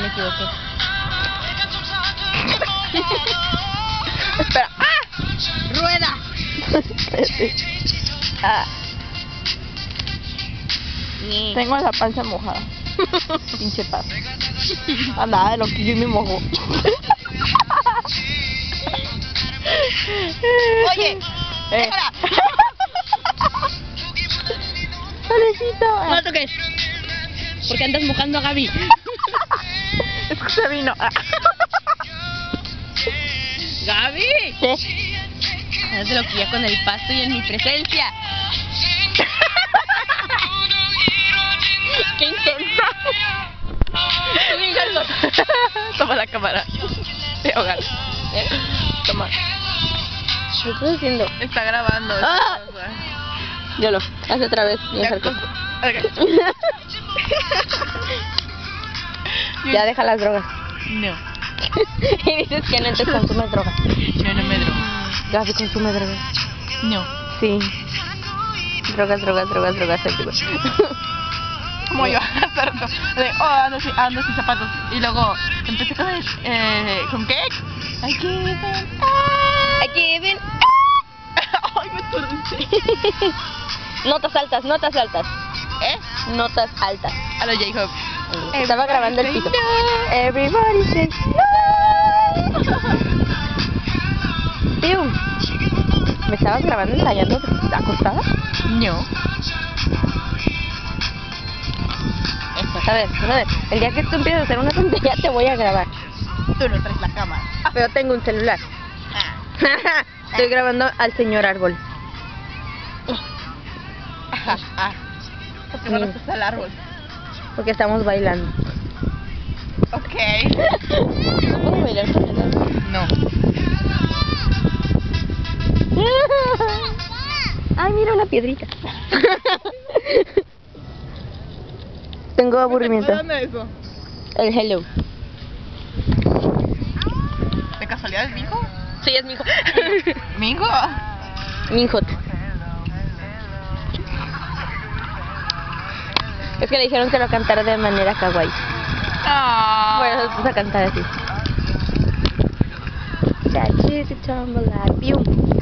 equivoqué. Espera. ¡Ah! ¡Rueda! Ah, Ni. tengo la panza mojada. Pinche paz. Andaba de loquillo y me mojó. Oye, déjala. Alejito. No la toques. Porque andas mojando a Gaby. Es que se vino. ¡Gaby! ¿Qué? Andas de loquilla con el pasto y en mi presencia. ¡Qué intensa! Tú bien caldo. Toma la cámara. Te ahogas. Toma. ¿Qué estás haciendo? Está grabando. Ah. Yo lo. Haz otra vez. Bien Ya, sarcástico. ok. Ya deja las drogas. No. Y dices que no te consumes drogas. No, no me drogo. Gaby consume drogas. No. Sí. Drogas. Como yo hace rato. De, ando sin zapatos. Y luego empecé con el. ¿Con qué? I give it. I give it. Ay, me torcí. Notas altas. ¿Eh? Notas altas. A lo J-Hope. Estaba grabando el pito. No. Everybody say no. Tío, ¿me estabas grabando ensayando acostada? No. A ver, el día que tú empieces a hacer una tontería te voy a grabar. Tú no traes la cámara. Pero tengo un celular. Ah. Estoy grabando al señor árbol. ¿Por qué no Sí. estás al árbol? Porque estamos bailando. Ok. ¿No puedo bailar con el árbol? No. Ay, mira una piedrita. Tengo aburrimiento. ¿Dónde es eso? El hello. ¿De casualidad es mi hijo? Sí, es mi hijo. ¿Mi hijo? Mi hijo. Es que le dijeron que lo cantara de manera kawaii. Bueno, vamos a cantar así. That cheesy tumble like you.